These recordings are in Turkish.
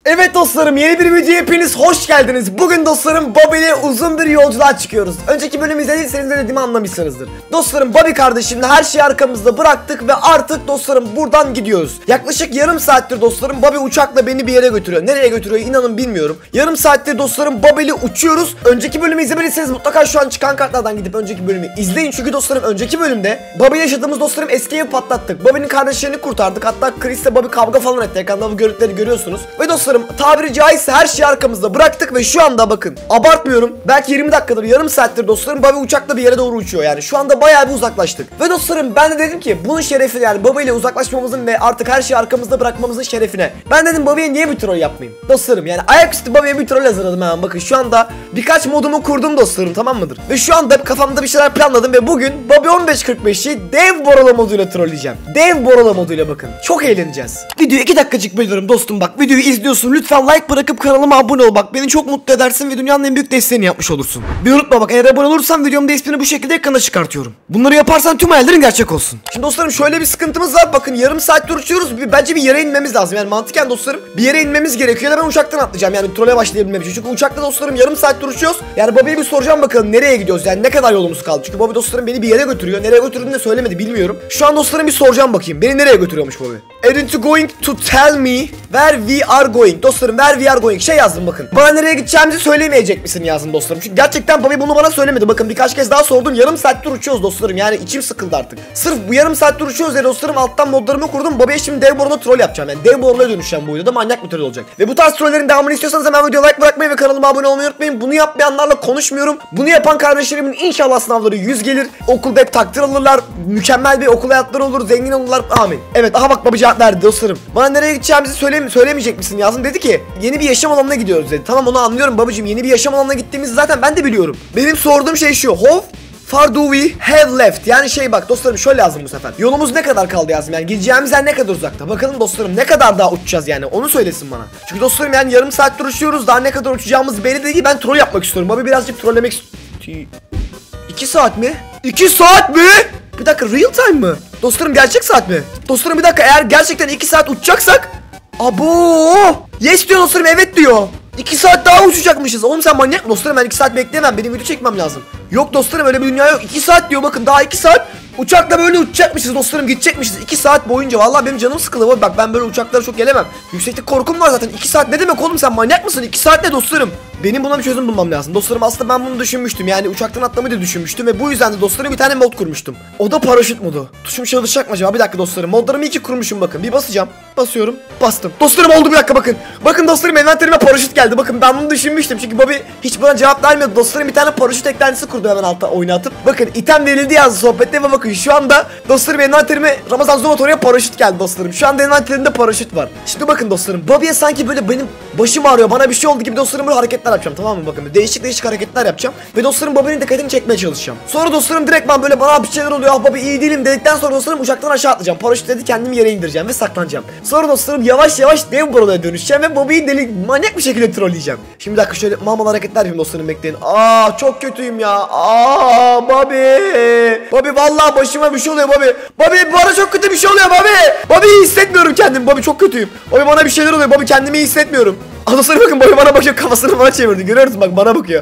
Evet dostlarım, yeni bir videoya hepiniz hoş geldiniz. Bugün dostlarım Bobby ile uzun bir yolculuğa çıkıyoruz. Önceki bölümü izlediyseniz de dediğimi anlamışsınızdır. Dostlarım Bobby kardeşimle her şeyi arkamızda bıraktık ve artık dostlarım buradan gidiyoruz. Yaklaşık yarım saattir dostlarım Bobby uçakla beni bir yere götürüyor. Nereye götürüyor inanın bilmiyorum. Yarım saattir dostlarım Bobby ile uçuyoruz. Önceki bölümü izlemediyseniz mutlaka şu an çıkan kartlardan gidip önceki bölümü izleyin. Çünkü dostlarım önceki bölümde Bobby ile yaşadığımız dostlarım eski evi patlattık. Bobby'nin kardeşlerini kurtardık. Hatta Chris'le Bobby kavga falan etti. Ekranda bu görüntüleri görüyorsunuz. Ve dostlarım tabiri caizse her şeyi arkamızda bıraktık ve şu anda bakın abartmıyorum belki 20 dakikadır yarım saattir dostlarım Bobby uçakla bir yere doğru uçuyor. Yani şu anda bayağı bir uzaklaştık. Ve dostlarım ben de dedim ki bunun şerefi, yani Bobby ile uzaklaşmamızın ve artık her şeyi arkamızda bırakmamızın şerefine ben dedim Bobby'ye niye bir troll yapmayayım dostlarım. Yani ayaküstü Bobby'ye bir troll hazırladım hemen. Bakın şu anda birkaç modumu kurdum dostlarım, tamam mıdır? Ve şu anda kafamda bir şeyler planladım ve bugün Bobby 1545'i dev Borolo moduyla trolleyeceğim. Dev Borolo moduyla bakın. Çok eğleneceğiz. Videoyu 2 dakikacık bölüyorum dostum, bak videoyu izliyorsun, lütfen like bırakıp kanalıma abone ol, bak beni çok mutlu edersin ve dünyanın en büyük desteğini yapmış olursun. Bir unutma bak, eğer abone olursan videomda ismini bu şekilde ekrana çıkartıyorum. Bunları yaparsan tüm hayallerin gerçek olsun. Şimdi dostlarım şöyle bir sıkıntımız var, bakın yarım saattir uçuyoruz, bence bir yere inmemiz lazım. Yani mantıken dostlarım bir yere inmemiz gerekiyor da ben uçaktan atlayacağım, yani trole başlayabilmem için. Çünkü uçakta dostlarım yarım saattir uçuyoruz. Yani Bobby'ye bir soracağım bakalım nereye gidiyoruz, yani ne kadar yolumuz kaldı. Çünkü Bobby dostlarım beni bir yere götürüyor, nereye götürdüğünü de söylemedi, bilmiyorum. Şu an dostlarım bir soracağım bakayım beni nereye götürüyormuş Bobby. Aren't you going to tell me where we are going? Dostlarım where we are going şey yazdım bakın. Bana nereye gideceğimizi söylemeyecek misin yazdım dostlarım. Çünkü gerçekten Bobby bunu bana söylemedi. Bakın birkaç kez daha sordum. Yarım saattir uçuyoruz dostlarım. Yani içim sıkıldı artık. Sırf bu yarım saattir uçuyoruz ya dostlarım, alttan modlarımı kurdum. Bobby'ye şimdi dev Borolo troll yapacağım. Yani dev Borolo'ya dönüşeceğim bu videoda. Manyak bir troll olacak. Ve bu tarz trollerin devamını istiyorsanız hemen videoya like bırakmayı ve kanalıma abone olmayı unutmayın. Bunu yapmayanlarla konuşmuyorum. Bunu yapan kardeşlerimin inşallah sınavları 100 gelir. Okulda hep takdir alırlar. Mükemmel bir okul hayatları olur. Zengin olurlar. Amin. Evet, aha bak Bobby cevap verdi dostlarım. Bana nereye gideceğimizi söylemeyecek misin yazdım. Dedi ki yeni bir yaşam alanına gidiyoruz dedi. Tamam, onu anlıyorum babacığım. Yeni bir yaşam alanına gittiğimizi zaten ben de biliyorum. Benim sorduğum şey şu. How far do we have left? Yani şey bak dostlarım şöyle yazdım bu sefer. Yolumuz ne kadar kaldı yazdım. Yani gideceğimiz yer ne kadar uzakta. Bakalım dostlarım ne kadar daha uçacağız yani. Onu söylesin bana. Çünkü dostlarım yani yarım saattir uçuyoruz. Daha ne kadar uçacağımız belli değil. Ben troll yapmak istiyorum. Bobby birazcık trollemek istiyor. 2 saat mi? 2 saat mi? Bir dakika, real time mı? Dostlarım gerçek saat mi? Dostlarım bir dakika, eğer gerçekten 2 saat uçacaksak. Abo! Yes diyor dostlarım, evet diyor. 2 saat daha uçacakmışız. Oğlum sen manyak mı dostlarım? Ben 2 saat bekleyemem. Benim video çekmem lazım. Yok dostlarım, öyle bir dünya yok. 2 saat diyor bakın, daha 2 saat uçakla böyle uçacakmışız dostlarım, gidecekmişiz 2 saat boyunca. Vallahi benim canım sıkıldı. Bak ben böyle uçaklara çok gelemem. Yükseklik korkum var zaten. 2 saat ne demek oğlum, sen manyak mısın? 2 saat ne dostlarım? Benim buna bir çözüm bulmam lazım. Dostlarım aslında ben bunu düşünmüştüm. Yani uçaktan atlamayı da düşünmüştüm ve bu yüzden de dostlarım bir tane mod kurmuştum. O da paraşüt modu. Tuşum çalışacak mı acaba? Bir dakika dostlarım. Modlarımı iyi ki kurmuşum bakın. Bir basacağım. Basıyorum. Bastım. Dostlarım oldu, bir dakika bakın. Bakın dostlarım envanterime paraşüt geldi. Bakın ben bunu düşünmüştüm. Çünkü Bobby hiç bana cevap vermiyordu. Dostlarım bir tane paraşüt eklentisi kurdu hemen alta oyuna atıp. Bakın item verildi yazdı sohbette ve bakın şu anda dostlarım envanterime Ramazan Zomat oraya paraşüt geldi dostlarım. Şu anda envanterimde paraşüt var. Şimdi bakın dostlarım Bobby'ye sanki böyle benim başım ağrıyor, bana bir şey oldu gibi dostlarım böyle hareketler yapacağım, tamam mı? Bakın değişik hareketler yapacağım ve dostlarım Bobby'nin dikkatini çekmeye çalışacağım. Sonra dostlarım direktman böyle bana bir şeyler oluyor, ah Bobby iyi değilim dedikten sonra dostlarım uçaktan aşağı atlayacağım. Paraşüt dedi, kendimi yere indireceğim ve saklanacağım. Sonra dostlarım yavaş dev Borolo'ya dönüşeceğim ve Bobby'yi deli manyak bir şekilde trolleyeceğim. Şimdi bir dakika şöyle mamalı hareketler yapayım dostlarım, bekleyin. Aa çok kötüyüm ya. Aa Bobby vallahi başıma bir şey oluyor Bobby. Bobby bana çok kötü bir şey oluyor Bobby. Bobby iyi hissetmiyorum kendimi. Bobby çok kötüyüm. Bobby bana bir şeyler oluyor. Bobby kendimi iyi hissetmiyorum. Dostlarım bakın Bobby bana bakıyor, kafasını bana çevirdi. Görüyor musun bak, bana bakıyor.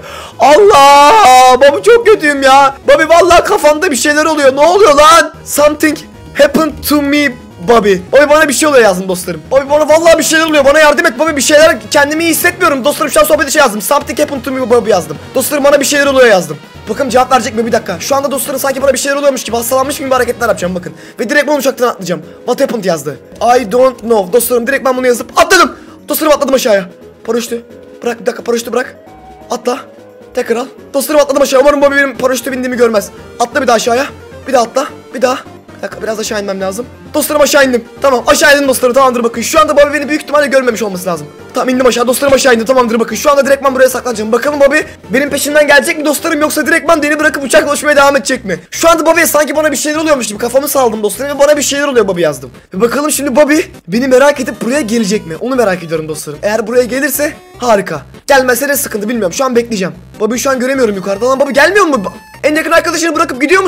Allah! Bobby çok kötüyüm ya. Bobby vallahi kafamda bir şeyler oluyor. Ne oluyor lan? Something happened to me Bobby. Bobby bana bir şey oluyor yazdım dostlarım. Bobby bana vallahi bir şeyler oluyor. Bana yardım et Bobby, bir şeyler, kendimi iyi hissetmiyorum. Dostlarım şu an sohbete şey yazdım. Something happened to me Bobby yazdım. Dostlarım bana bir şeyler oluyor yazdım. Bakın cevap verecek mi bir dakika. Şu anda dostlarım sanki bana bir şeyler oluyormuş gibi, hastalanmış gibi hareketler yapacağım bakın. Ve direkt ben uçaktan atlayacağım. What happened yazdı. I don't know. Dostlarım direkt ben bunu yazıp atladım. Dostlarım atladım aşağıya. Paraşütü bırak, bir dakika paraşütü bırak. Atla. Tekrar al. Dostlarım atladım aşağı. Umarım Bobby benim paraşütü bindiğimi görmez. Atla bir daha aşağıya. Bir daha atla. Bir daha. Bir dakika biraz aşağı inmem lazım. Dostlarım aşağı indim. Tamam aşağı indim dostlarım, tamamdır bakın. Şu anda Bobby beni büyük ihtimalle görmemiş olması lazım. Tamam indim aşağı dostlarım, aşağı indim, tamamdır bakın. Şu anda direktman buraya saklanacağım. Bakalım Bobby benim peşimden gelecek mi dostlarım, yoksa direktman beni bırakıp uçakla uçmaya devam edecek mi? Şu anda Bobby'ye sanki bana bir şeyler oluyormuş gibi kafamı saldım dostlarım ve bana bir şeyler oluyor Bobby yazdım. Ve bakalım şimdi Bobby beni merak edip buraya gelecek mi? Onu merak ediyorum dostlarım. Eğer buraya gelirse harika. Gelmezse ne sıkıntı bilmiyorum. Şu an bekleyeceğim. Bobby'yi şu an göremiyorum yukarıda. Lan Bobby gelmiyor mu? En yakın arkadaşını bırakıp gidiyor musun?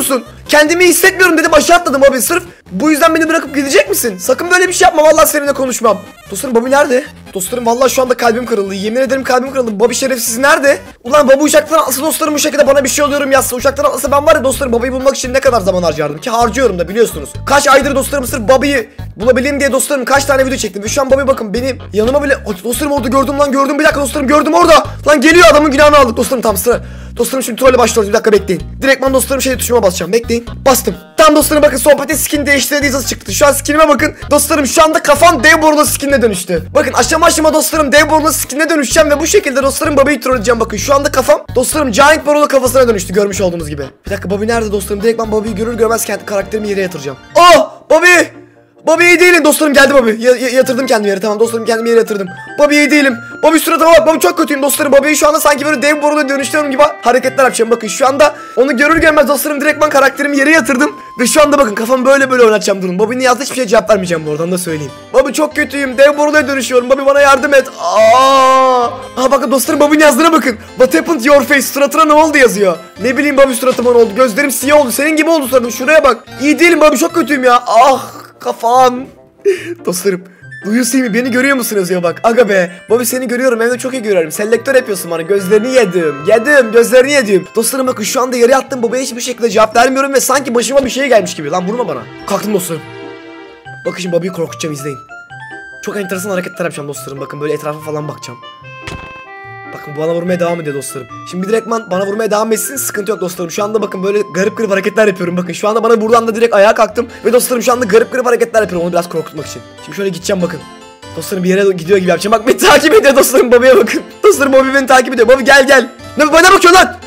Kendimi iyi hissetmiyorum dedim, aşağı atladım Bobby. Sırf bu yüzden beni bırakıp gidecek misin? Sakın böyle bir şey yapma, vallahi seninle konuşmam. Dostlarım Bobby nerede? Dostlarım vallahi şu anda kalbim kırıldı. Yemin ederim kalbim kırıldı. Bobby şerefsiz nerede? Ulan Bobby uçaktan atlasa dostlarım bu şekilde bana bir şey oluyorum yazsa. Uçaktan atlasa ben var ya dostlarım Bobby'yi bulmak için ne kadar zaman harcardım ki harcıyorum da biliyorsunuz. Kaç aydır dostlarım sırf Bobby'yi bulabileyim diye dostlarım kaç tane video çektim. Ve şu an Bobby bakın benim yanıma bile... Dostlarım orada gördüm lan, gördüm, bir dakika dostlarım, gördüm orada. Lan geliyor, adamın günahını aldık dostlarım, tam sıra. Dostlarım şimdi trolle başlıyoruz, bir dakika bekleyin. Direktman dostlarım tuşuma basacağım, bekleyin. Bastım. Tam dostlarım bakın sohbete skin değiştirdiği yazısı çıktı. Şu an skinime bakın. Dostlarım şu anda kafam dev borulu skinine dönüştü. Bakın aşama aşama dostlarım dev borulu skinine dönüşeceğim ve bu şekilde dostlarım Bobby'yi trolleyeceğim. Bakın şu anda kafam dostlarım giant borulu kafasına dönüştü, görmüş olduğunuz gibi. Bir dakika, Bobby nerede dostlarım? Direktman Bobby'yi görür görmez kendi karakterimi yere yatıracağım. Oh Bobby! Bobby iyi değilim dostlarım, geldi Bobby. Yatırdım kendimi yere, tamam dostlarım, kendimi yere yatırdım. Bobby iyi değilim. Bobby suratıma bak, Bobby çok kötüyüm dostlarım. Bobby'yi şu anda sanki böyle dev boruluya dönüştürüyorum gibi hareketler yapacağım. Bakın şu anda onu görür görmez dostlarım direktman karakterimi yere yatırdım. Ve şu anda bakın kafamı böyle oynatacağım, durun. Bobby'nin yazdığı hiçbir şeye cevap vermeyeceğim bu, oradan da söyleyeyim. Bobby çok kötüyüm, dev boruluya dönüşüyorum. Bobby bana yardım et. Bakın dostlarım Bobby'nin yazdığına bakın. What happened to your face? Suratına ne oldu yazıyor. Ne bileyim Bobby, suratıma ne oldu? Gözlerim siyah oldu. Senin gibi oldu suratım. Şuraya bak. İyi değilim Bobby, çok kötüyüm ya. Kafam. Dostlarım duyuyorsun mi, beni görüyor musun yazıyor bak. Aga be Bobby, seni görüyorum, hem de çok iyi görüyorum. Selektör yapıyorsun bana, gözlerini yedim gözlerini yedim. Dostlarım bakın şu anda yere yattım, Bobby'ye hiçbir şekilde cevap vermiyorum ve sanki başıma bir şey gelmiş gibi. Lan vurma bana. Kalktım dostlarım. Bakın şimdi Bobby'yi korkutacağım, izleyin. Çok enteresan hareketler yapacağım dostlarım, bakın böyle etrafa falan bakacağım. Bakın bana vurmaya devam ediyor dostlarım. Şimdi direktman bana vurmaya devam etsin, sıkıntı yok dostlarım. Şu anda bakın böyle garip hareketler yapıyorum. Bakın şu anda bana buradan da direkt ayağa kalktım. Ve dostlarım şu anda garip hareketler yapıyorum onu biraz korkutmak için. Şimdi şöyle gideceğim bakın. Dostlarım bir yere gidiyor gibi yapacağım. Bak beni takip ediyor dostlarım, Bobby'ye bakın. Dostlarım Bobby beni takip ediyor. Bobby gel. Ne bana bakıyorsun lan?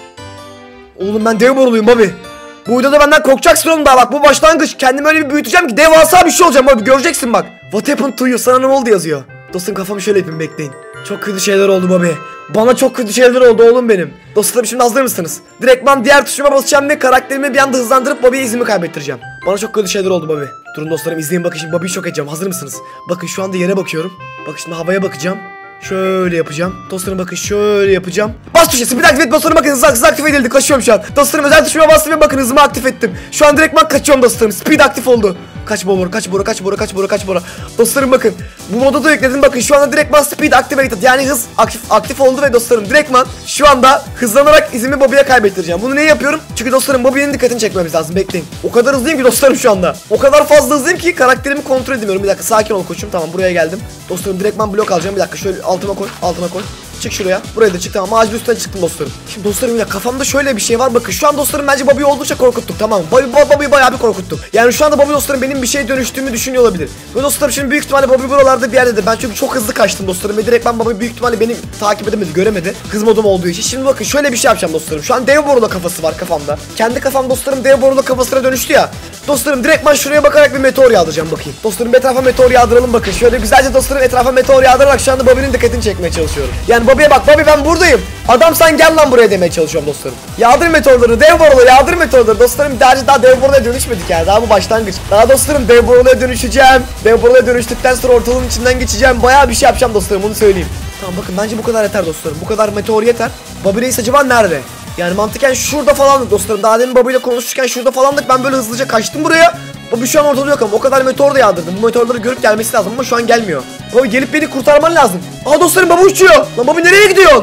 Oğlum ben dev boruluyum Bobby. Bu videoda benden korkacaksın oğlum daha, bak bu başlangıç. Kendimi öyle bir büyüteceğim ki devasa bir şey olacağım Bobby, göreceksin bak. What happened to you? Sana ne oldu yazıyor. Dostlarım kafamı şöyle yapayım, bekleyin. Çok kötü şeyler oldu Bobby. Bana çok kötü şeyler oldu oğlum benim. Dostlarım şimdi hazır mısınız? Direktman diğer tuşuma basacağım ve karakterimi bir anda hızlandırıp Bobby'ye izimi kaybettireceğim. Bana çok kötü şeyler oldu Bobby. Durun dostlarım, izleyin bakın, şimdi Bobby'yi şok edeceğim. Hazır mısınız? Bakın şu anda yere bakıyorum. Bakın şimdi havaya bakacağım. Şöyle yapacağım. Dostlarım bakın şöyle yapacağım. Bas tuşu, speed aktif et dostlarım, bakın hızlı aktif edildi, kaçıyorum şu an. Dostlarım özel tuşuma bastım ve bakın hızımı aktif ettim. Şu an direktman kaçıyorum dostlarım, speed aktif oldu. Kaç Bora. Dostlarım bakın bu modu da yükledim, bakın şu anda direktman speed activated, yani hız aktif oldu ve dostlarım direktman şu anda hızlanarak izimi Bobby'ye kaybettireceğim. Bunu niye yapıyorum? Çünkü dostlarım Bobby'nin dikkatini çekmemiz lazım, bekleyin. O kadar hızlıyım ki dostlarım şu anda. O kadar fazla hızlıyım ki karakterimi kontrol edemiyorum. Bir dakika sakin ol koçum, tamam buraya geldim. Dostlarım direktman blok alacağım, bir dakika şöyle altıma koy. Çık şuraya. Buraya da çık, tamam. Ağacın üstüne çıktım dostlarım. Şimdi dostlarım ya kafamda şöyle bir şey var. Bakın şu an dostlarım bence Bobby'yi oldukça korkuttuk, tamam mı? Bobby'yi bayağı bir korkuttuk. Yani şu anda Bobby dostlarım benim bir şeye dönüştüğümü düşünüyor olabilir. Ve dostlarım şimdi büyük ihtimalle Bobby buralarda bir yerdedir. Ben çünkü çok hızlı kaçtım dostlarım. Ve direkt ben Bobby büyük ihtimalle beni takip edemedi, göremedi. Hız modum olduğu için. Şimdi bakın şöyle bir şey yapacağım dostlarım. Şu an dev borula kafası var kafamda. Kendi kafam dostlarım dev borula kafasına dönüştü ya. Dostlarım direkt ben şuraya bakarak bir meteor yağdıracağım, bakayım. Dostlarım etrafa meteor yağdıralım bakın. Şöyle güzelce dostlarım etrafa meteor yağdırarak şu anda Bobby'nin dikkatini çekmeye çalışıyorum. Yani Bobby'ye bak, Bobby ben buradayım. Adam sen gel lan buraya demeye çalışıyorum dostlarım. Yağdır meteorları, dev borulu yağdır meteorları. Dostlarım daha dev boruluya dönüşmedik yani. Daha bu başlangıç. Daha dostlarım dev boruluya dönüşeceğim. Dev boruluya dönüştükten sonra ortalığın içinden geçeceğim. Bayağı bir şey yapacağım dostlarım, onu söyleyeyim. Tamam bakın bence bu kadar yeter dostlarım. Bu kadar meteor yeter. Bobby Reis acaba nerede? Yani mantıken şurada falandık dostlarım. Daha demin Bobby ile konuşurken şurada falandık. Ben böyle hızlıca kaçtım buraya. Bobby şu an ortada yok ama o kadar meteor da yağdırdım. Bu meteorları görüp gelmesi lazım ama şu an gelmiyor. Bobby gelip beni kurtarman lazım. Aa dostlarım Bobby uçuyor. Lan Bobby nereye gidiyorsun?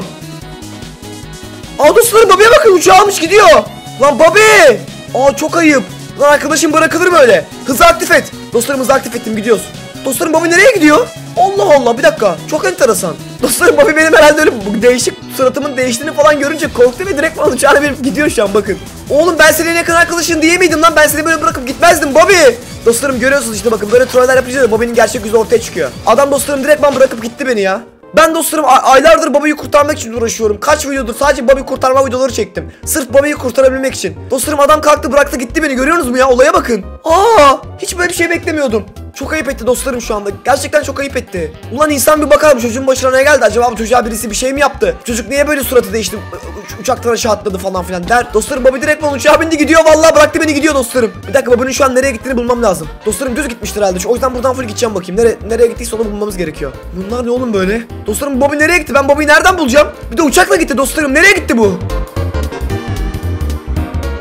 Aa dostlarım Bobby'ye bakın, uçağı almış gidiyor. Lan Bobby. Aa çok ayıp. Lan arkadaşım bırakılır mı öyle? Hızı aktif et. Dostlarım hızı aktif ettim, gidiyoruz. Dostlarım Bobby nereye gidiyor? Allah Allah, bir dakika, çok enteresan. Dostlarım Bobby benim herhalde öyle değişik suratımın değiştiğini falan görünce korktu ve direkt bana uçağına binip gidiyor şu an bakın. Oğlum ben senin yakın arkadaşın diye miydim lan, ben seni böyle bırakıp gitmezdim Bobby. Dostlarım görüyorsunuz işte bakın, böyle troller yapınca da Bobby'nin gerçek yüzü ortaya çıkıyor. Adam dostlarım direkt bırakıp gitti beni ya. Ben dostlarım aylardır Bobby'yi kurtarmak için uğraşıyorum. Kaç videodur sadece Bobby kurtarma videoları çektim. Sırf Bobby'yi kurtarabilmek için. Dostlarım adam kalktı bıraktı gitti beni, görüyorsunuz mu ya, olaya bakın. Hiç böyle bir şey beklemiyordum. Çok ayıp etti dostlarım şu anda. Gerçekten çok ayıp etti. Ulan insan bir bakar bu çocuğun başına ne geldi? Acaba bu çocuğa birisi bir şey mi yaptı? Çocuk niye böyle suratı değişti? Uçaktan aşağı atladı falan filan der. Dostlarım Bobby direkt uçağa bindi gidiyor, vallahi bıraktı beni gidiyor dostlarım. Bir dakika, Bobby'nin şu an nereye gittiğini bulmam lazım. Dostlarım düz gitmiştir herhalde. O yüzden buradan full gideceğim bakayım. Nereye gittiyse onu bulmamız gerekiyor. Bunlar ne oğlum böyle? Dostlarım Bobby nereye gitti? Ben Bobby'yi nereden bulacağım? Bir de uçakla gitti dostlarım. Nereye gitti bu?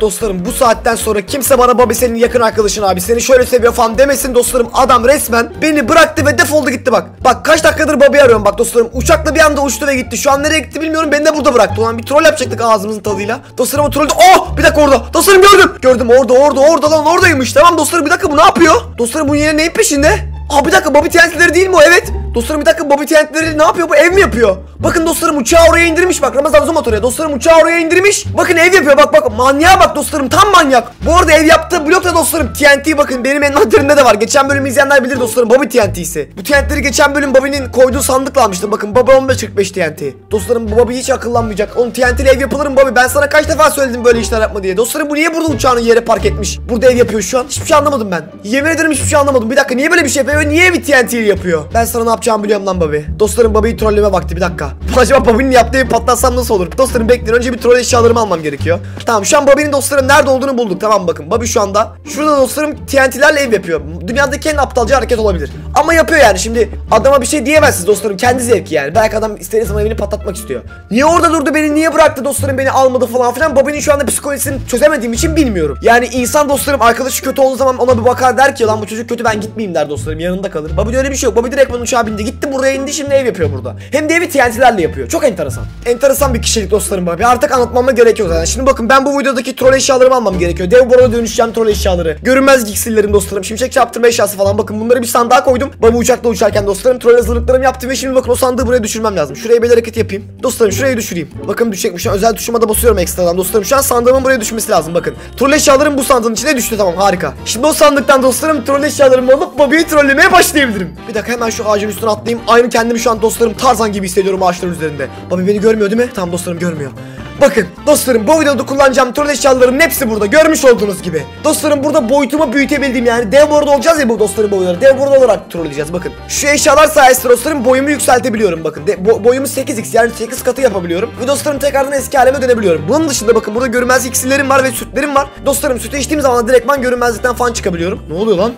dostlarım bu saatten sonra kimse bana Bobby senin yakın arkadaşın abi seni şöyle seviyor falan demesin dostlarım. Adam resmen beni bıraktı ve defoldu gitti bak. Bak kaç dakikadır Bobby'yi arıyorum bak dostlarım. Uçakla bir anda uçtu ve gitti. Şu an nereye gitti bilmiyorum. Beni de burada bıraktı. Ulan bir troll yapacaktık ağzımızın tadıyla. Dostlarım o troll. Oh bir dakika orada. Dostlarım gördüm. Gördüm orada lan oradaymış. Tamam dostlarım bir dakika bu ne yapıyor? Dostlarım bu yine neyin peşinde? Aa bir dakika Bobby TNT'leri değil mi o? Evet. Dostlarım bir dakika Bobby TNT'leri ne yapıyor? Bu ev mi yapıyor? Bakın dostlarım uçağı oraya indirmiş bak. Ramazan zoom at oraya. Dostlarım uçağı oraya indirmiş. Bakın ev yapıyor bak. Manyağa bak dostlarım tam manyak. Bu arada ev yaptığı blokta dostlarım TNT bakın benim envanterimde de var. Geçen bölüm izleyenler bilir dostlarım Bobby TNT'si. Bu TNT'leri geçen bölüm Bobby'nin koyduğu sandıkla almıştım. Bakın Bobby 1545 TNT. Dostlarım bu Bobby hiç akıllanmayacak. Oğlum TNT'li ev yapılır mı Bobby? Ben sana kaç defa söyledim böyle işler yapma diye. Dostlarım bu niye burada uçağını yere park etmiş? Burada ev yapıyor şu an. Hiçbir şey anlamadım ben. Yemin ederim hiçbir şey anlamadım. Bir dakika niye böyle bir şey yapıyor? Niye evi TNT'li yapıyor? Ben sana ne yapacağımı biliyorum lan Bobby. Dostlarım Bobby'yi trolleme vakti bir dakika. Acaba Bobby'nin yaptığı evi patlatsam nasıl olur? Dostlarım bekleyin önce bir troll eşyalarımı almam gerekiyor. Tamam şu an Bobby'nin dostlarım nerede olduğunu bulduk. Tamam bakın Bobby şu anda şurada dostlarım TNT'lerle ev yapıyor. Dünyadaki en aptalca hareket olabilir. Ama yapıyor yani şimdi adama bir şey diyemezsiniz dostlarım kendi zevki yani. Belki adam istediği zaman evini patlatmak istiyor. Niye orada durdu beni niye bıraktı dostlarım beni almadı falan filan. Bobby'nin şu anda psikolojisini çözemediğim için bilmiyorum. Yani insan dostlarım arkadaşı kötü olduğu zaman ona bir bakar der ki lan bu çocuk kötü ben gitmeyeyim der dostlarım yanında kalır. Bobby'de öyle bir şey yok. Bobby direkt uçağa bindi gitti buraya indi şimdi ev yapıyor burada. Hem de evi TNT'lerle yapıyor. Çok enteresan. Enteresan bir kişilik dostlarım Bobby. Artık anlatmama gerek yok zaten. Şimdi bakın ben bu videodaki troll eşyalarımı almam gerekiyor. Dev Bora'ya dönüşeceğim troll eşyaları. Görünmez iksirlerim dostlarım. Şimşek çarptırma eşyası falan. Bakın bunları bir sandığa koydum. Bobby uçakla uçarken dostlarım troll hazırlıklarımı yaptım ve şimdi bakın o sandığı buraya düşürmem lazım. Şuraya bir hareket yapayım. Dostlarım şuraya düşüreyim. Bakın düşecekmiş. Şu an özel tuşuma da basıyorum ekstradan dostlarım. Şu an sandığımın buraya düşmesi lazım bakın. Troll eşyalarım bu sandığın içine düştü tamam harika. Şimdi o sandıktan dostlarım troll eşyalarımı alıp Bobby'yi trollemeye başlayabilirim. Bir dakika hemen şu ağacın üstüne atlayayım. Aynı kendimi şu an dostlarım Tarzan gibi hissediyorum ağaçların üzerinde. Bobby beni görmüyor değil mi? Tamam dostlarım görmüyor. Bakın dostlarım bu videoda kullanacağım troll eşyalarının hepsi burada görmüş olduğunuz gibi. Dostlarım burada boyutumu büyütebildiğim yani dev borda olacağız ya bu dostlarım boyları. Dev borda olarak trolleyeceğiz bakın. Şu eşyalar sayesinde dostlarım boyumu yükseltebiliyorum bakın. Boyumu 8x yani 8 katı yapabiliyorum. Ve dostlarım tekrardan eski halime dönebiliyorum. Bunun dışında bakın burada görünmezlik iksirlerim var ve sütlerim var. Dostlarım sütü içtiğim zaman direktman görünmezlikten falan çıkabiliyorum. Ne oluyor lan?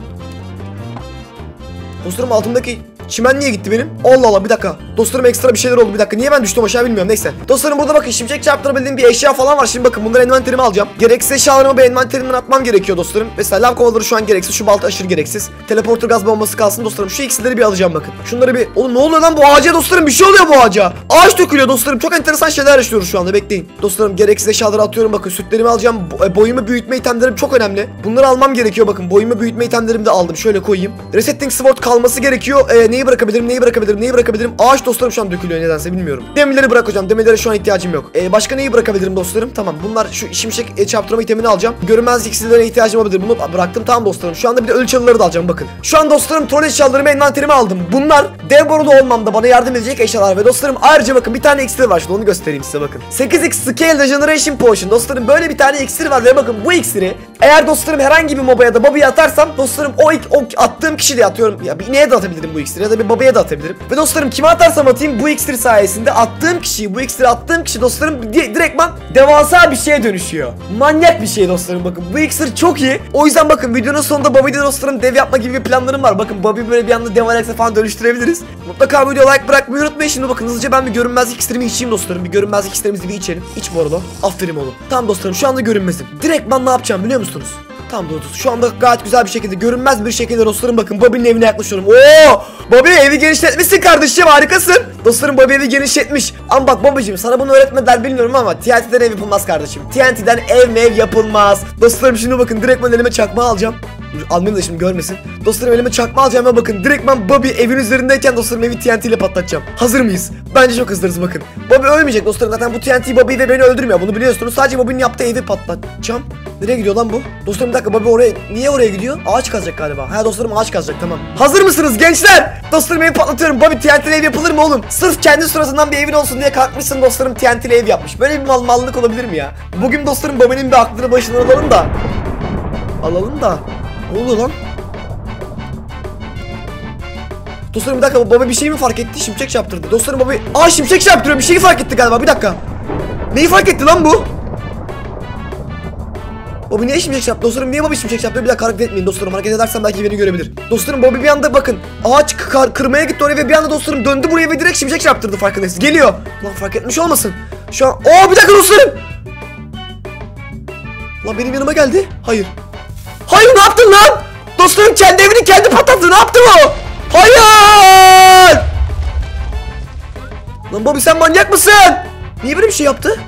Dostlarım altımdaki çimen niye gitti benim? Allah Allah bir dakika. Dostlarım ekstra bir şeyler oldu bir dakika. Niye ben düştüm aşağı bilmiyorum neyse. Dostlarım burada bakın şimşek çarptırabildiğim bir eşya falan var. Şimdi bakın bunları envanterime alacağım. Gereksiz eşyalarımı bir envanterimden atmam gerekiyor dostlarım. Mesela lav kovaları şu an gereksiz. Şu balta aşırı gereksiz. Teleporter gaz bombası kalsın dostlarım. Şu ikisileri bir alacağım bakın. Şunları bir... Oğlum ne oluyor lan bu ağaca dostlarım? Bir şey oluyor bu ağaca. Ağaç dökülüyor dostlarım. Çok enteresan şeyler yaşıyoruz şu anda bekleyin. Dostlarım gereksiz eşyaları atıyorum bakın. Sütlerimi alacağım. Boyumu büyütme itemlerim çok önemli. Bunları almam gerekiyor bakın. Boyumu büyütme itemlerimi de aldım. Şöyle koyayım. Resetting sword kalması gerekiyor. Neyi bırakabilirim? Ağaç dostlarım şu an dökülüyor nedense bilmiyorum. Demirleri bırakacağım. Demirlere şu an ihtiyacım yok. Başka neyi bırakabilirim dostlarım? Tamam. Bunlar şu şimşek çarptırma itemini alacağım. Görünmezlik iksirlerine ihtiyacım olabilir. Bunu bıraktım. Tamam dostlarım. Şu anda bir de ölü çalıları da alacağım bakın. Şu an dostlarım troll eşyalarımı envanterime aldım. Bunlar dev borulu olmamda bana yardım edecek eşyalar ve dostlarım ayrıca bakın bir tane iksir var. Şimdi onu göstereyim size bakın. 8x Scale Regeneration Potion. Dostlarım böyle bir tane iksir var ve bakın bu iksiri eğer dostlarım herhangi bir mobaya da Bobby'ye atarsam dostlarım o attığım kişi de atıyorum. Ya bir neye de atabilirim bu iksiri ya da bir Bobby'ye de atabilirim. Ve dostlarım kime atarsam atayım bu iksir sayesinde bu iksiri attığım kişi dostlarım direktman devasa bir şeye dönüşüyor. Manyak bir şey dostlarım bakın. Bu iksir çok iyi. O yüzden bakın videonun sonunda Bobby'de dostlarım dev yapma gibi bir planlarım var. Bakın Bobby böyle bir anda dev Alex'e falan dönüştürebiliriz. Mutlaka video like bırakmayı unutmayın. Şimdi bakın hızlıca ben bir görünmezlik iksirimi içeyim dostlarım. Bir görünmezlik iksirimizi bir içelim. İç bu arada. Aferin oğlum. Tamam dostlarım şu anda görünmezim. Direktman ne yapacağım biliyor musunuz? Tamam dostum şu anda gayet güzel bir şekilde görünmez bir şekilde dostlarım bakın Bobby'nin evine yaklaşıyorum. Oo! Bobby evi genişletmişsin kardeşim harikasın. Dostlarım Bobby evi genişletmiş. Ama bak babacığım sana bunu öğretmediler bilmiyorum ama TNT'den ev yapılmaz kardeşim. TNT'den ev yapılmaz. Dostlarım şimdi bakın direktman elime çakmağı alacağım. Almayayım da şimdi görmesin. Dostlarım elime çakma alacağım ve bakın direktman Bobby evin üzerindeyken dostlarım evi TNT ile patlatacağım. Hazır mıyız? Bence çok hızlıyız bakın. Bobby ölmeyecek dostlarım zaten bu TNT Bobby ve beni öldürmüyor bunu biliyorsunuz. Sadece Bobby'nin yaptığı evi patlatacağım. Nereye gidiyor lan bu? Dostlarım bir dakika Bobby niye oraya gidiyor? Ağaç kazacak galiba. Ha dostlarım ağaç kazacak tamam. Hazır mısınız gençler? Dostlarım evi patlatıyorum. Bobby TNT ile ev yapılır mı oğlum? Sırf kendi suratından bir evin olsun diye kalkmışsın dostlarım TNT ile ev yapmış. Böyle bir mallık olabilir mi ya? Bugün dostlarım Bobby'nin bir aklını başına alalım da. Ne oluyor lan? Dostlarım bir dakika Bobby bir şey mi fark etti? Şimşek çarptırdı. Dostlarım Bobby... şimşek çarptırıyor. Bir şeyi fark etti galiba. Bir dakika. Neyi fark etti lan bu? Bobby niye şimşek çarptı? Dostlarım niye Bobby şimşek çarptı? Bir dakika hareket etmeyin dostlarım. Hareket edersem belki beni görebilir. Dostlarım Bobby bir anda bakın. Ağaç kırmaya gitti oraya ve bir anda dostlarım döndü buraya ve direkt şimşek çarptırdı farkındayız. Geliyor. Lan fark etmiş olmasın. Şu an... bir dakika dostlarım. Lan benim yanıma geldi. Hayır. Hayır, ne yaptın lan? Dostlarım kendi evini kendi patlattı. Ne yaptı o? Hayır. Lan Bobby sen manyak mısın? Niye böyle bir şey yaptı?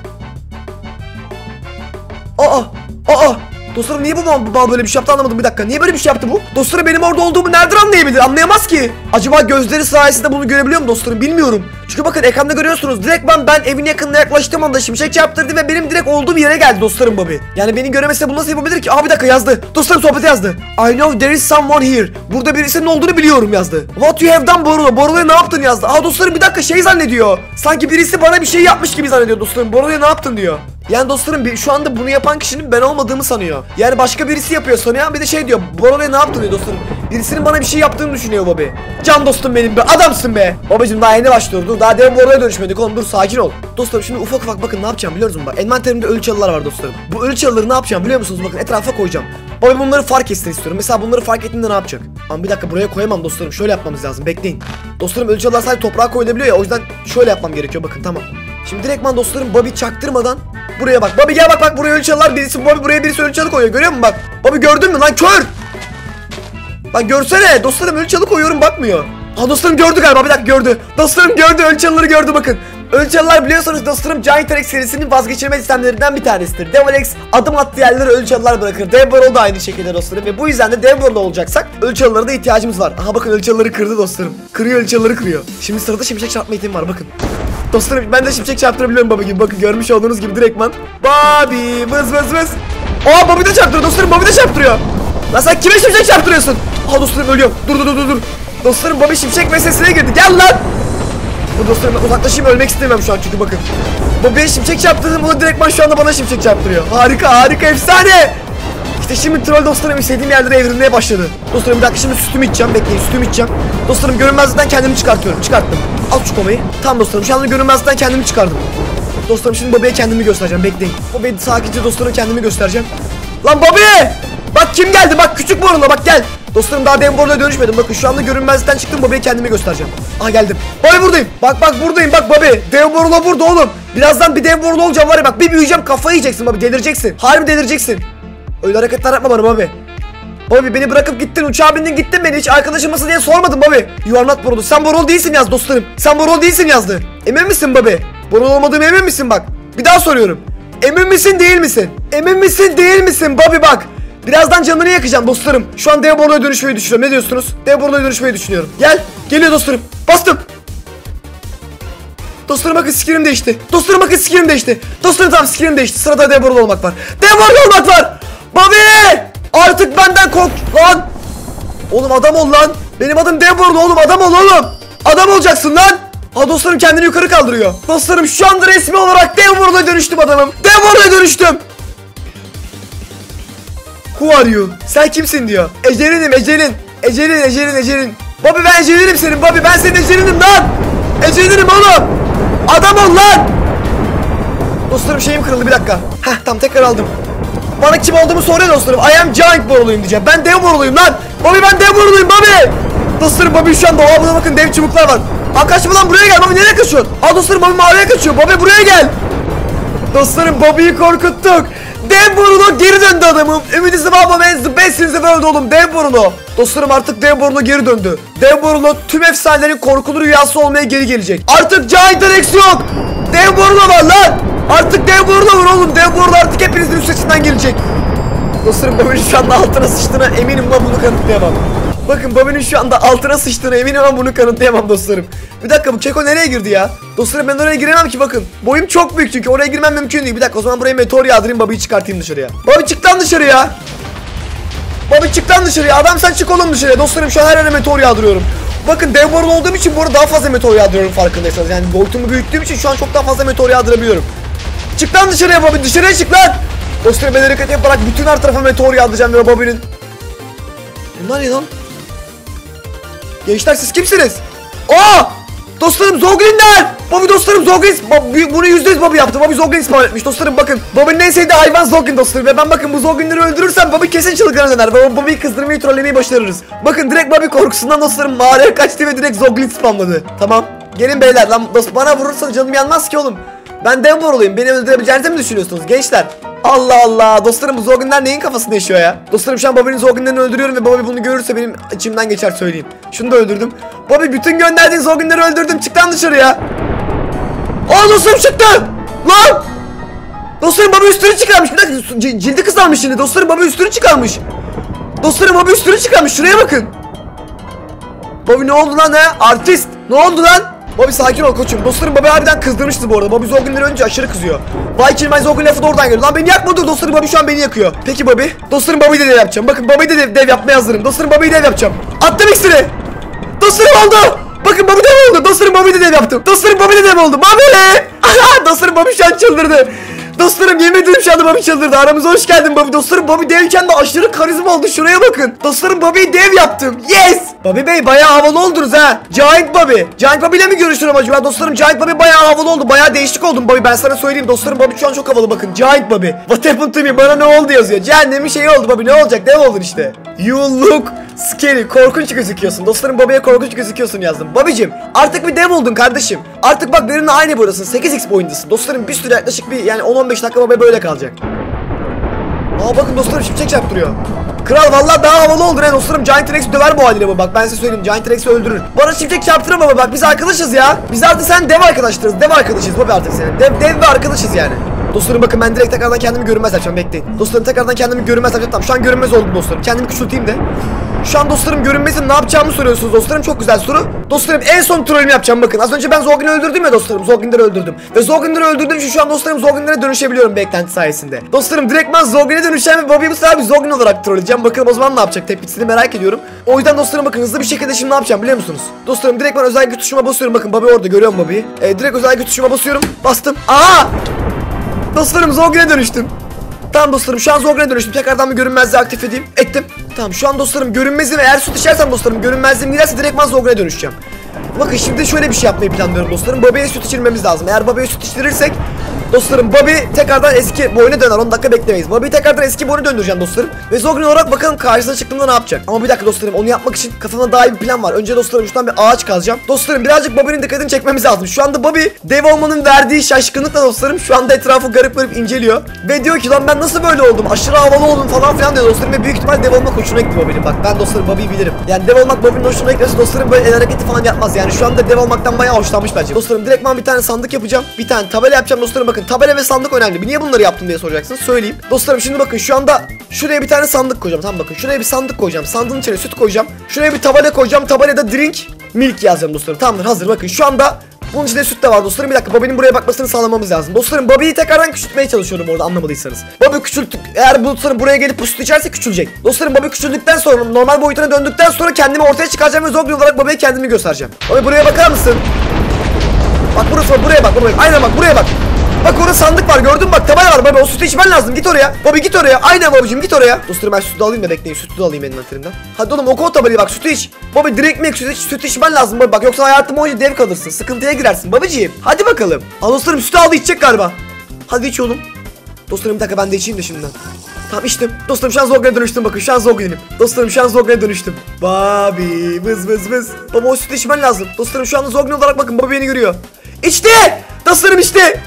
Aa. Dostlarım niye bu böyle bir şey yaptı anlamadım, bir dakika. Niye böyle bir şey yaptı bu? Dostlarım benim orada olduğumu nereden anlayabilir? Anlayamaz ki. Acaba gözleri sayesinde bunu görebiliyor mu dostlarım? Bilmiyorum. Çünkü bakın ekranda görüyorsunuz. Direkt ben evin yakınına yaklaştığım anda şimşek çarptırdı ve benim direkt olduğum yere geldi dostlarım Bobby. Yani beni göremese bunu nasıl yapabilir ki? Aa bir dakika yazdı. Dostlarım sohbete yazdı. I know there is someone here. Burada birisinin olduğunu biliyorum yazdı. What you have done Borolo? Borolo'ya ne yaptın yazdı. Aa dostlarım bir dakika şey zannediyor. Sanki birisi bana bir şey yapmış gibi zannediyor dostlarım. Borolo'ya ne yaptın diyor. Yani dostlarım şu anda bunu yapan kişinin ben olmadığımı sanıyor. Yani başka birisi yapıyor sanıyor, bir de şey diyor. Borolo'ya ne yaptın diyor dostlarım. Birisinin bana bir şey yaptığını düşünüyor Bobby. Can dostum benim be, adamsın be. Babacım daha yeni başlıyordu. Daha dev Borolo'ya dönüşmedik oğlum, dur sakin ol. Dostlarım şimdi ufak bakın ne yapacağım biliyor musunuz? Bak envanterimde ölü çalılar var dostlarım. Bu ölü çalıları ne yapacağım biliyor musunuz? Bakın etrafa koyacağım. Bobby bunları fark etsin istiyorum. Mesela bunları fark ettiğinde ne yapacak? Ama bir dakika buraya koyamam dostlarım. Şöyle yapmamız lazım, bekleyin. Dostlarım ölü çalılar sadece toprağa koyulabiliyor ya, o yüzden şöyle yapmam gerekiyor, bakın tamam. Şimdi direktman dostlarım Bobby çaktırmadan buraya bak. Bobby gel bak buraya ölü çalılar, birisi Bobby buraya birisi ölü çalı koyuyor, görüyor musun bak? Bobby gördün mü lan kör? Lan görsene dostlarım ölü çalı koyuyorum bakmıyor. Ha dostlarım gördü galiba, bir dakika gördü. Dostlarım gördü, ölü çalıları gördü bakın. Ölü çalılar biliyorsunuz dostlarım Giant Rex serisinin vazgeçilmez sistemlerinden bir tanesidir. Devil X adım attığı yerlere ölü çalılar bırakır. Dev Borolo da aynı şekilde dostlarım ve bu yüzden de Dev Borolo olacaksak ölü çalılara da ihtiyacımız var. Aha bakın ölü çalıları kırdı dostlarım. Kırıyor, ölü çalıları kırıyor. Şimdi sırada şimşek çarpma eğitimi var bakın. Dostlarım ben de şimşek çarptırabiliyorum Bobby gibi. Bakın görmüş olduğunuz gibi direktman. Bobby vız. Aa Bobby de çarptırıyor dostlarım, Bobby de çarptırıyor. Lan sen kime şimşek çarptırıyorsun? Aha dostlarım ölüyorum. Dur. Dostlarım Bobby şimşek meselesine girdi. Gel lan. Bu dostlarım ben uzaklaşayım, ölmek istemiyorum şu an çünkü bakın. Bobby'ye şimşek çarptırdım, bu da direktman şu anda bana şimşek çarptırıyor. Harika efsane. İşte şimdi troll dostlarım istediğim yerlere evrilmeye başladı. Dostlarım bir dakika şimdi sütümü içeceğim, bekleyin sütümü içeceğim. Dostlarım görünmezlikten kendimi çıkartıyorum, çıkarttım. Al şu kovayı. Tamam dostlarım şu anda görünmezlikten kendimi çıkardım. Dostlarım şimdi Bobby'ye kendimi göstereceğim, bekleyin. Bobby'ye sakince dostlarım kendimi göstereceğim. Lan Bobby! Bak kim geldi, bak küçük Borolo bak gel. Dostlarım daha Dev Borolo'ya dönüşmedim, bakın şu anda görünmezlikten çıktım, Bobby'ye kendimi göstereceğim. Aha geldim. Bobby buradayım. Bak buradayım bak Bobby. Dev Borolo burada oğlum. Birazdan bir Dev Borolo olacağım var ya, bak bir büyüyeceğim, kafayı yiyeceksin Bobby, delireceksin. Harbi delireceksin. Öyle hareketler yapma bana Bobby. Bobby beni bırakıp gittin, uçağa bindin gittin, beni hiç arkadaşım mısın diye sormadın Bobby. You are not Borolo. Sen Borolo değilsin yaz dostlarım. Sen Borolo değilsin yazdı. Emin misin Bobby? Borolo olmadığımı emin misin bak? Bir daha soruyorum. Emin misin değil misin? Emin misin değil misin Bobby bak. Birazdan canını yakacağım dostlarım. Şu an Dev Borolo'ya dönüşmeyi düşünüyorum. Ne diyorsunuz? Dev Borolo'ya dönüşmeyi düşünüyorum. Gel. Geliyor dostlarım. Bastım. Dostlarım bakın skinim değişti. Dostlarım bakın skinim değişti. Dostlarım tamam skinim değişti. Sırada Dev Borolo olmak var. Dev Borolo olmak var. Bobby! Artık benden kork lan. Oğlum adam ol lan. Benim adım Dev Borolo oğlum, adam ol oğlum. Adam olacaksın lan. Ha dostlarım kendini yukarı kaldırıyor. Dostlarım şu anda resmi olarak Dev Borolo'ya dönüştüm adamım. Dev Borolo'ya dönüştüm. Who are you? Sen kimsin diyor. Ecelinim Ecelin. Ecelin. Bobby ben Ecelinim senin Bobby, ben senin Ecelinim lan. Ecelinim oğlum. Adam ol lan. Dostlarım şeyim kırıldı bir dakika. Heh tamam tekrar aldım. Bana kim olduğumu soruyor dostlarım. I am Giant Borolo'yum diyeceğim. Ben Dev Borolo'yum lan. Bobby ben Dev Borolo'yum Bobby. Dostlarım Bobby şu anda burada bakın dev çubuklar var. Aa kaçma lan, buraya gel Bobby, nereye kaçıyorsun? Aa dostlarım Bobby mağaraya kaçıyor. Bobby buraya gel. Dostlarım Bobby'yi korkuttuk. Dev Borolo geri döndü adamım. Ümidi Zıvabam en the best in the world oğlum. Dev Borolo. Dostlarım artık Dev Borolo geri döndü. Dev Borolo tüm efsanelerin korkulu rüyası olmaya geri gelecek. Artık Giant Rex yok. Dev Borolo var lan. Artık Dev Borolo var oğlum. Dev Borolo artık hepinizin üstesinden gelecek. Dostlarım Bobby'nin şu anda altına sıçtığına eminim ama bunu kanıtlayamam. Bakın Bobby'nin şu anda altına sıçtığına eminim ama bunu kanıtlayamam dostlarım. Bir dakika bu keko nereye girdi ya? Dostlarım ben oraya giremem ki bakın. Boyum çok büyük çünkü oraya girmem mümkün değil. Bir dakika o zaman buraya meteor yağdırayım, Bobby'yi çıkartayım dışarıya. Bobby çık lan dışarıya. Bobby çık lan dışarıya. Adam sen çık oğlum dışarıya. Dostlarım şu an her yere meteor yağdırıyorum. Bakın Dev Borolo olduğum için bu arada daha fazla meteor yağdırıyorum farkındaysanız. Yani boyutumu büyüttüğüm için şu an çok daha fazla meteor yağdırabiliyorum. Çık lan dışarıya Bobby, dışarıya çık lan. Dostlarım ben hareket yaparak bütün her tarafa meteor yağdıracağım ve Bobby'nin. Bunlar ne lan? Gençler siz kimsiniz? Aa! Dostlarım Zoglinler! Bobby dostlarım Zoglin bunu %100 Bobby yaptı. Bobby Zoglin spawn etmiş dostlarım bakın. Bobby'nin en sevdiği hayvan Zoglin dostlarım ve ben bakın bu Zoglinleri öldürürsem Bobby kesin çılgına döner ve Bobby'yi kızdırmayı trollemeyi başarırız. Bakın direkt Bobby korkusundan dostlarım mağaraya kaçtı ve direkt Zoglin spamladı. Tamam. Gelin beyler lan dost, bana vurursanız canım yanmaz ki oğlum. Ben Dev Borolo'yum. Beni öldürebileceğinizi mi düşünüyorsunuz gençler? Allah Allah. Dostlarım bu Zoginler neyin kafasında yaşıyor ya? Dostlarım şu an Bobby'nin Zoginlerini öldürüyorum ve Bobby bunu görürse benim içimden geçer söyleyeyim. Şunu da öldürdüm. Bobby bütün gönderdiğin Zoginleri öldürdüm. Çık lan dışarıya. Aa dostlarım çıktı. Lan. Dostlarım Bobby üstünü çıkarmış. Bir dakika cildi kızarmış şimdi. Dostlarım Bobby üstünü çıkarmış. Dostlarım Bobby üstünü çıkarmış. Şuraya bakın. Bobby ne oldu lan he? Artist. Ne oldu lan? Bobby sakin ol koçum. Dostlarım Bobby harbiden kızdırmıştı bu arada. Bobby Zoginleri önce aşırı kızıyor. Vay Kilmay Zogin lafı da oradan geliyor. Lan beni yakma dur dostlarım, Bobby şu an beni yakıyor. Peki Bobby. Dostlarım Bobby'yi de dev yapacağım. Bakın Bobby'yi de dev yapmaya hazırım. Dostlarım Bobby'yi dev yapacağım. Attım iksiri. Dostlarım oldu. Bakın Bobby dev oldu. Dostlarım Bobby de dev yaptım. Dostlarım Bobby de dev oldu. Bobby. Dostlarım Bobby şu an çıldırdı. Dostlarım yemin ederim şu anda Bobby çıldırdı. Aramıza hoş geldin Bobby. Dostlarım Bobby devken de aşırı karizma oldu. Şuraya bakın. Dostlarım Bobby'yi dev yaptım. Yes. Bobby Bey bayağı havalı oldunuz ha. Giant Bobby. Giant Bobby ile mi görüştüm acaba? Dostlarım Giant Bobby bayağı havalı oldu. Bayağı değişik oldum Bobby. Ben sana söyleyeyim. Dostlarım Bobby şu an çok havalı bakın. Giant Bobby. What happened to me? Bana ne oldu yazıyor. Cehennemin şeyi oldu Bobby. Ne olacak? Dev oldun işte. You look scary. Korkunç gözüküyorsun. Dostlarım Bobby'ye korkunç gözüküyorsun yazdım. Bobby'cim artık bir dev oldun kardeşim. Artık bak benimle aynı burasın. 8x boyundasın. Dostlarım bir süre yaklaşık bir yani 10-15 dakika Bobby böyle kalacak. Aa bakın dostlarım şimşek çarptırıyor. Kral vallahi daha havalı oldu ne dostlarım. Giant T-Rex döver bu haliyle bu, bak ben size söyleyeyim. Giant T-Rex'i öldürür. Bana şimşek çarptırma baba, bak biz arkadaşız ya. Biz artık sen dev arkadaşlarız. Dev arkadaşız baba artık senin. Dev ve arkadaşız yani. Dostlarım bakın ben direkt tekrardan kendimi görünmez yapacağım, bekleyin. Dostlarım tekrardan kendimi görünmez yapacağım. Tamam şu an görünmez oldum dostlarım. Kendimi küçülteyim de. Şu an dostlarım görünmezim, ne yapacağımı soruyorsunuz dostlarım, çok güzel soru. Dostlarım en son trollümü yapacağım bakın. Az önce ben Zogin'i öldürdüm ya dostlarım. Zogin'leri öldürdüm. Ve Zogin'leri öldürdüğüm için şu an dostlarım Zogin'lere dönüşebiliyorum beklenti sayesinde. Dostlarım direktman Zogin'e dönüşeceğim ve Bobby'yi bu sefer bir Zogin olarak trolleyeceğim. Bakalım o zaman ne yapacak, tepkisini merak ediyorum. O yüzden dostlarım bakın hızlı bir şekilde şimdi ne yapacağım biliyor musunuz? Dostlarım direktman özellikle tuşuma basıyorum, bakın Bobby orada, görüyorum Bobby'yi. Direkt özellikle tuşuma basıyorum. Bastım. Aa! Dostlarım Zogin'e dönüştüm. Tamam dostlarım şu an Zogin'e dönüştüm. Tekrardan bir görünmezliği aktif edeyim. Ettim. Tamam şu an dostlarım görünmezliğim, eğer süt içersem dostlarım görünmezliğim giderse direktman Zogin'e dönüşeceğim. Bakın şimdi şöyle bir şey yapmayı planlıyorum dostlarım. Bobby'ye süt içirmemiz lazım. Eğer Bobby'ye süt içirirsek dostlarım Bobby tekrardan eski boyuna döner. 10 dakika beklemeyiz. Bobby'yi tekrardan eski boyuna döndüreceğim dostlarım. Ve Zogin olarak bakalım karşısına çıktığımda ne yapacak. Ama bir dakika dostlarım, onu yapmak için kafamda daha iyi bir plan var. Önce dostlarım şuradan bir ağaç kazacağım. Dostlarım birazcık Bobby'nin dikkatini çekmemiz lazım. Şu anda Bobby dev olmanın verdiği şaşkınlıkla dostlarım şu anda etrafı garip garip inceliyor. Ve diyor ki lan ben nasıl böyle oldum? Aşırı havalı oldum falan filan diyor dostlarım. Ve büyük ihtimal dev olmak hoşuna gitti Bobby'nin. Bak ben dostlarım Bobby'yi bilirim. Yani dev olmak Bobby'nin hoşuna gitmesi dostlarım böyle el hareketi falan yapmaz. Yani şu anda dev olmaktan bayağı hoşlanmış bence. Dostlarım direktman bir tane sandık yapacağım. Bir tane tabela yapacağım dostlarım, bakın tabela ve sandık önemli. Niye bunları yaptım diye soracaksınız, söyleyeyim. Dostlarım şimdi bakın şu anda şuraya bir tane sandık koyacağım. Tamam bakın şuraya bir sandık koyacağım. Sandığın içine süt koyacağım. Şuraya bir tabela koyacağım. Tabelada drink milk yazacağım dostlarım. Tamamdır, hazır. Bakın şu anda bunun içinde süt de var dostlarım. Bir dakika Bobby'nin buraya bakmasını sağlamamız lazım. Dostlarım Bobby'yi tekrardan küçültmeye çalışıyorum orada, anlamadıysanız. Bobby küçülttük. Eğer dostlarım buraya gelip bu süt içerse küçülecek. Dostlarım Bobby küçüldükten sonra, normal boyutuna döndükten sonra kendimi ortaya çıkaracağım ve Zogli olarak Bobby'ye kendimi göstereceğim. Bobby buraya bakar mısın? Bak burası, buraya bak, buraya. Aynen bak buraya bak. Bak orada sandık var, gördün mü, bak tabela var Bobby, o sütü içmen lazım, git oraya. Bobby git oraya, aynen Bobby'cim git oraya. Dostlarım ben sütü alayım da bekleyin, sütü de alayım envanterimden. Hadi oğlum oku o tabelayı, bak sütü iç. Bobby direkt milk sütü içmen lazım Bobby, bak yoksa hayatım boyunca dev kalırsın, sıkıntıya girersin Bobby'ciğim. Hadi bakalım. Al dostlarım sütü aldı, içecek galiba. Hadi iç oğlum. Dostlarım bir dakika ben de içeyim de şimdiden. Tamam içtim. Dostlarım şu an Zoglin'e dönüştüm, bakın şu an Zoglin'im. Dostlarım şu an Zoglin'e dönüştüm. Bobby vız vız vız. Baba o sütü içmen lazım. Dostlarım şu anda Zoglin olarak bakın Bobby beni görüyor. İçti. Dostlarım içti.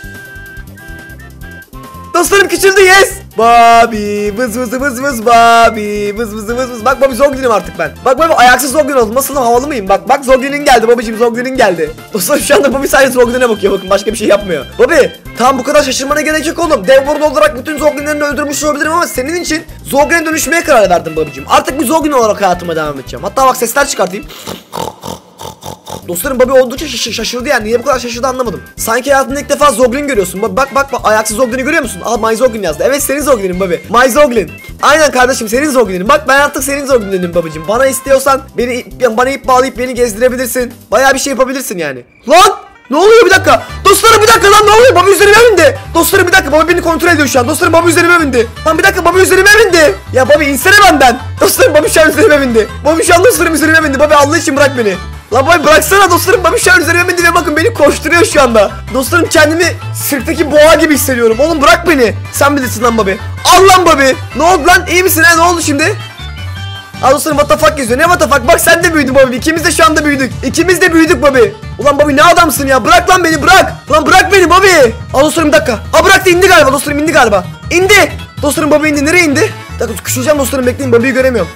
Dostlarım küçüldü, yes. Bobby vız vız vız vız, Bobby vız vız vız vız. Bak Bobby Zoglin'im artık ben. Bak Bobby ayaksız Zoglin oldum. Nasıl havalı mıyım? Bak Zoglin'in geldi Bobby'cim, Zoglin'in geldi. Dostlarım şu anda Bobby sadece Zoglin'e bakıyor, bakın başka bir şey yapmıyor. Bobby tamam bu kadar şaşırmana gerek yok oğlum. Dev World olarak bütün Zoglin'lerini öldürmüş olabilirim ama senin için Zoglin'e dönüşmeye karar verdim Bobby'cim. Artık bir Zoglin olarak hayatıma devam edeceğim. Hatta bak sesler çıkartayım. Dostlarım Bobby oldukça şaşırdı yani. Niye bu kadar şaşırdı anlamadım. Sanki hayatında ilk defa Zoglin görüyorsun. Bak ayaksız Zoglin'i görüyor musun? Aa My Zoglin yazdı. Evet senin Zoglin'in Bobby. My Zoglin. Aynen kardeşim senin Zoglin'in. Bak ben artık senin Zoglin'im babacığım. Bana istiyorsan bana ip bağlayıp beni gezdirebilirsin. Bayağı bir şey yapabilirsin yani. Lan! Ne oluyor bir dakika? Dostlarım bir dakika lan, ne oluyor? Bobby üzerime bindi. Dostlarım bir dakika, Bobby beni kontrol ediyor şu an. Dostlarım Bobby üzerime bindi. Lan bir dakika, Bobby üzerime bindi. Ya Bobby insene benden. Dostlarım Bobby şu an üzerime bindi. Bobby şu an dostlarım üzerime bindi. Bobby Allah için bırak beni. Lan Bobby bıraksana dostlarım, Bobby şu an üzerime bindi ve bakın beni koşturuyor şu anda. Dostlarım kendimi sirkteki boğa gibi hissediyorum. Oğlum bırak beni. Sen bilirsin lan Bobby. Al lan Bobby. Ne oldu lan? İyi misin ha? Ne oldu şimdi? Aa dostlarım what the fuck geziyor. Ne what the fuck? Bak sen de büyüdün Bobby. İkimiz de şu anda büyüdük. İkimiz de büyüdük Bobby. Ulan Bobby ne adamsın ya, bırak lan beni, bırak. Lan bırak beni Bobby. Al dostlarım bir dakika. Bıraktı, indi galiba dostlarım, indi galiba. İndi. Dostlarım Bobby indi, nereye indi? Bir dakika küçüleceğim dostlarım, bekleyin, Bobby'yi göremiyorum.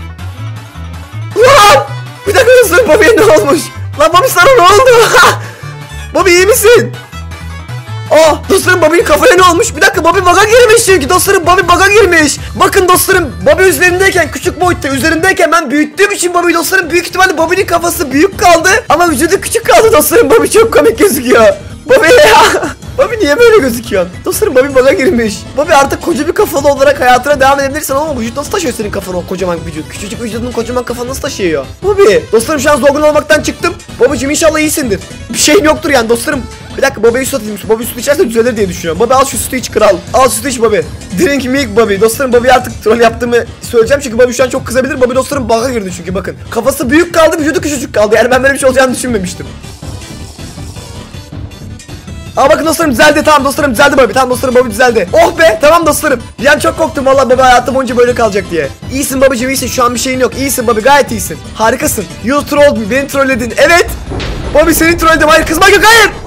Lan bir dakika dostlarım, Bobby'ye ne olmuş? Lan Bobby sana ne oldu? Bobby iyi misin? Dostlarım Bobby'nin kafaya ne olmuş? Bir dakika, Bobby bug'a girmiş çünkü dostlarım, Bobby bug'a girmiş. Bakın dostlarım, Bobby üzerindeyken küçük boyutta, üzerindeyken ben büyüttüğüm için Bobby dostlarım büyük ihtimalle Bobby'nin kafası büyük kaldı ama vücudu küçük kaldı dostlarım. Bobby çok komik gözüküyor. Bobby ya. Bobby niye böyle gözüküyor? Dostlarım Bobby bug'a girmiş. Bobby artık koca bir kafalı olarak hayatına devam edebilirsin ama vücut nasıl taşıyor senin kafanı, o kocaman vücut? Küçücük vücudun kocaman kafanı nasıl taşıyor? Bobby dostlarım şu an zorgun olmaktan çıktım. Bobby'cim inşallah iyisindir. Bir şeyin yoktur yani dostlarım. Bir dakika, Bobby'ye süt atayım. Bobby süt içerse düzelir diye düşünüyorum. Bobby al şu sütü iç kral. Al sütü iç Bobby. Drink milk Bobby. Dostlarım Bobby'ye artık troll yaptığımı söyleyeceğim çünkü Bobby şu an çok kızabilir. Bobby dostlarım bug'a girdi çünkü bakın. Kafası büyük kaldı, vücudu küçücük kaldı. Yani ben böyle bir şey olacağını düşünmemiştim. Bakın dostlarım düzeldi, tamam dostlarım düzeldi Bobby. Tamam dostlarım Bobby düzeldi. Oh be, tamam dostlarım. Bir an çok korktum vallahi Bobby hayatım boyunca böyle kalacak diye. İyisin Bobby'cim, iyisin, şu an bir şeyin yok. İyisin Bobby, gayet iyisin. Harikasın. You trolled me, beni trolledin. Evet. Bobby seni trolledim, hayır kızmak yok, hayır.